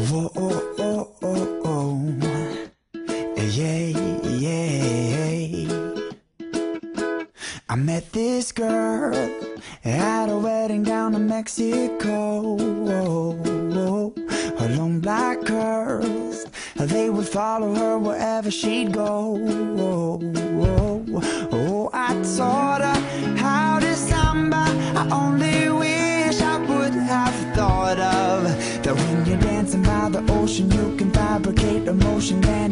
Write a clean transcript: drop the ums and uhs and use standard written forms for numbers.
Whoa, oh, oh, oh, oh. Yeah, yeah. I met this girl at a wedding down in Mexico. Her long black curls, they would follow her wherever she'd go. Oh, I taught her how to samba. I only wish I would have thought of that when you're dancing by the ocean, you can fabricate emotion. Then